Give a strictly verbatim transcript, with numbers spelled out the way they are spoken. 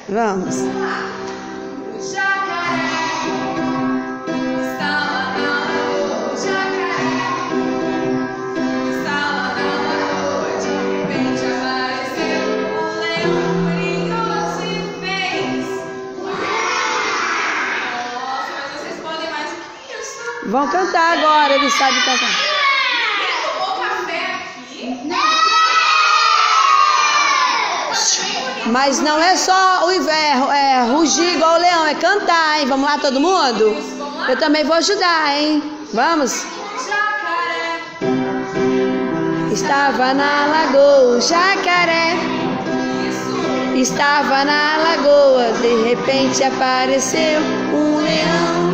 Vamos. Vão cantar agora, eles sabem cantar. Mas não é só o inverno, é rugir igual o leão, é cantar, hein? Vamos lá, todo mundo? Eu também vou ajudar, hein? Vamos? Estava na lagoa o jacaré. Estava na lagoa, de repente apareceu um leão.